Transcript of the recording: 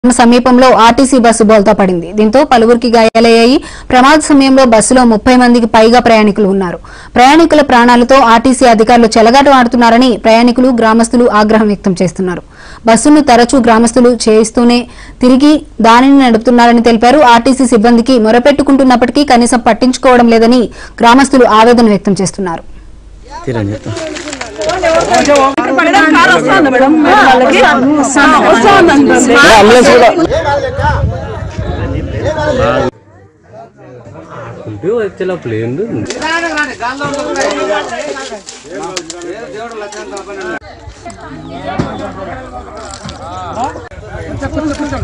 సమీపంలో RTC bus బోల్తా పడింది. దీంతో పలువురికి గాయాలయ్యాయి. ప్రమాద సమయంలో బస్సులో 30 మందికి పైగా ప్రయాణికులు ఉన్నారు. ప్రయాణికుల ప్రాణాలతో ఆర్టీసీ అధికారులు చెలగాటం ఆడుతున్నారని ప్రయాణికులు, గ్రామస్తులు ఆగ్రహం వ్యక్తం చేస్తున్నారు. బస్సును తరచూ గ్రామస్తులు చేయిస్తూనే తిరిగి దానిని నడుపుతున్నారని తెలిపారు. ఆర్టీసీ సిబ్బందికి మొరపెట్టుకుంటున్నప్పటికీ కనీసం పట్టించుకోవడం లేదని గ్రామస్తులు ఆవేదన వ్యక్తం చేస్తున్నారు.